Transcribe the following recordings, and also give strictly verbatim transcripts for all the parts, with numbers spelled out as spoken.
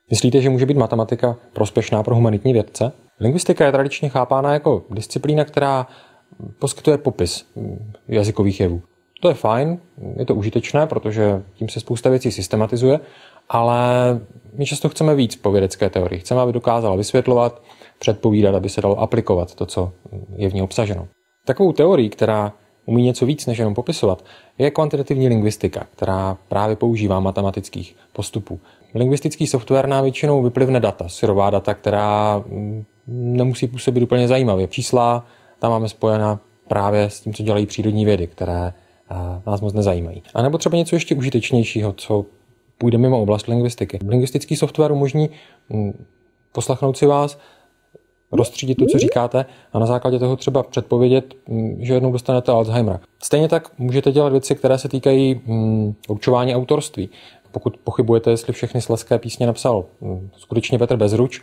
Myslíte, že může být matematika prospěšná pro humanitní vědce? Lingvistika je tradičně chápána jako disciplína, která poskytuje popis jazykových jevů. To je fajn, je to užitečné, protože tím se spousta věcí systematizuje, ale my často chceme víc po vědecké teorii. Chceme, aby dokázala vysvětlovat, předpovídat, aby se dalo aplikovat to, co je v ní obsaženo. Takovou teorií, která umí něco víc, než jenom popisovat, je kvantitativní lingvistika, která právě používá matematických postupů. Lingvistický software nám většinou vyplivne data, syrová data, která nemusí působit úplně zajímavě. Čísla tam máme spojena právě s tím, co dělají přírodní vědy, které nás moc nezajímají. A nebo třeba něco ještě užitečnějšího, co půjde mimo oblast lingvistiky. Lingvistický software umožní poslechnout si vás, rozstřídit to, co říkáte a na základě toho třeba předpovědět, že jednou dostanete Alzheimera. Stejně tak můžete dělat věci, které se týkají určování autorství. Pokud pochybujete, jestli všechny Slezské písně napsal skutečně Petr Bezruč,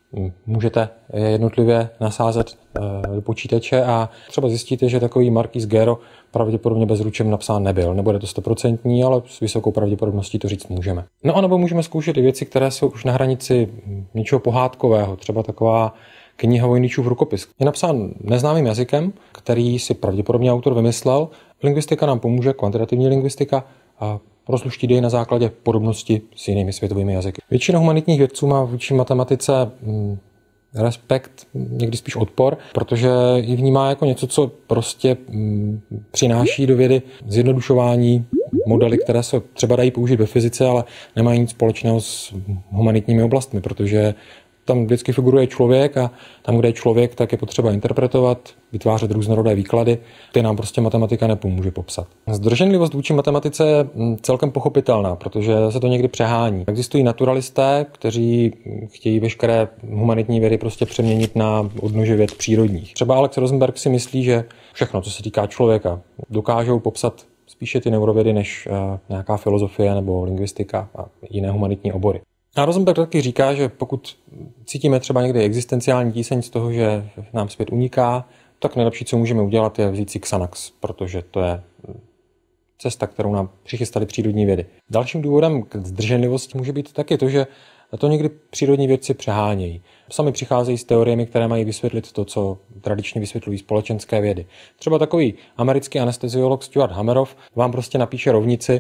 můžete je jednotlivě nasázet do počítače a třeba zjistíte, že takový Marquis Gero pravděpodobně Bezručem napsán nebyl. Nebude to stoprocentní, ale s vysokou pravděpodobností to říct můžeme. No a nebo můžeme zkoušet i věci, které jsou už na hranici něčeho pohádkového, třeba taková kniha Voynich rukopis. Je napsán neznámým jazykem, který si pravděpodobně autor vymyslel. Lingvistika nám pomůže, kvantitativní lingvistika, a rozluštit jej na základě podobnosti s jinými světovými jazyky. Většina humanitních vědců má vůči matematice hm, respekt, někdy spíš odpor, protože ji vnímá jako něco, co prostě hm, přináší do vědy zjednodušování, modely, které se třeba dají použít ve fyzice, ale nemají nic společného s humanitními oblastmi, protože tam vždycky figuruje člověk a tam, kde je člověk, tak je potřeba interpretovat, vytvářet různorodé výklady. Ty nám prostě matematika nepomůže popsat. Zdrženlivost vůči matematice je celkem pochopitelná, protože se to někdy přehání. Existují naturalisté, kteří chtějí veškeré humanitní vědy prostě přeměnit na odnože věd přírodních. Třeba Alex Rosenberg si myslí, že všechno, co se týká člověka, dokážou popsat spíše ty neurovědy než nějaká filozofie nebo lingvistika a jiné humanitní obory. A Rosenberg taky říká, že pokud cítíme třeba někdy existenciální tíseň z toho, že nám svět uniká, tak nejlepší, co můžeme udělat, je vzít si Xanax, protože to je cesta, kterou nám přichystali přírodní vědy. Dalším důvodem k zdrženlivosti může být taky to, že to někdy přírodní vědci přehánějí. Sami přicházejí s teoriemi, které mají vysvětlit to, co tradičně vysvětlují společenské vědy. Třeba takový americký anesteziolog Stuart Hameroff vám prostě napíše rovnici,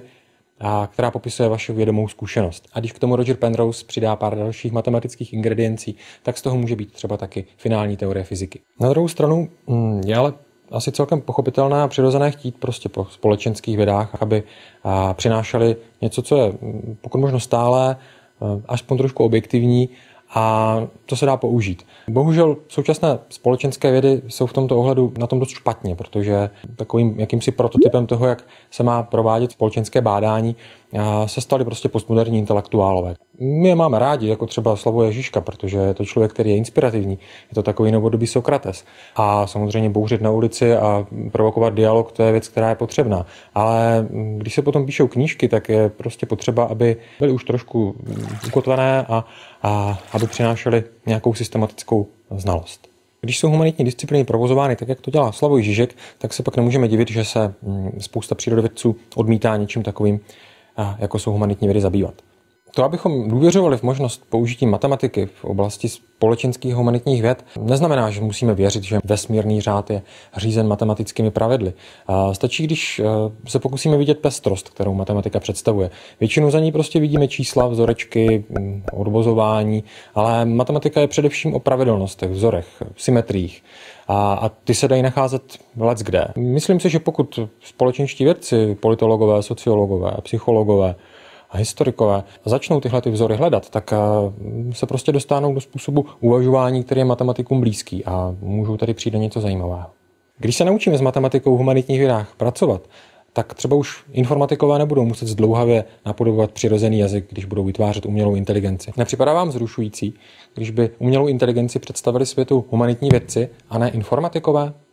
a která popisuje vaši vědomou zkušenost. A když k tomu Roger Penrose přidá pár dalších matematických ingrediencí, tak z toho může být třeba taky finální teorie fyziky. Na druhou stranu je ale asi celkem pochopitelné a přirozené chtít prostě po společenských vědách, aby přinášeli něco, co je pokud možno stále, aspoň trošku objektivní, a to se dá použít. Bohužel současné společenské vědy jsou v tomto ohledu na tom dost špatně, protože takovým jakýmsi prototypem toho, jak se má provádět společenské bádání, se stali prostě postmoderní intelektuálové. My je máme rádi, jako třeba Slavoj Žižka, protože je to člověk, který je inspirativní. Je to takový novodobý Sokrates. A samozřejmě bouřit na ulici a provokovat dialog, to je věc, která je potřebná. Ale když se potom píšou knížky, tak je prostě potřeba, aby byly už trošku ukotvené a, a aby přinášely nějakou systematickou znalost. Když jsou humanitní disciplíny provozovány tak, jak to dělá Slavoj Žižek, tak se pak nemůžeme divit, že se spousta přírodovědců odmítá něčím takovým, jako jsou humanitní vědy, zabývat. To, abychom důvěřovali v možnost použití matematiky v oblasti společenských humanitních věd, neznamená, že musíme věřit, že vesmírný řád je řízen matematickými pravidly. Stačí, když se pokusíme vidět pestrost, kterou matematika představuje. Většinou za ní prostě vidíme čísla, vzorečky, odvozování, ale matematika je především o pravidelnostech, vzorech, symetriích. A, a ty se dají nacházet leckde. Myslím si, že pokud společenští vědci, politologové, sociologové, psychologové a historikové začnou tyhle ty vzory hledat, tak se prostě dostanou do způsobu uvažování, který je matematikům blízký, a můžou tady přijít něco zajímavého. Když se naučíme s matematikou v humanitních vědách pracovat, tak třeba už informatikové nebudou muset zdlouhavě napodobovat přirozený jazyk, když budou vytvářet umělou inteligenci. Nepřipadá vám vzrušující, když by umělou inteligenci představili světu humanitní vědci a ne informatikové?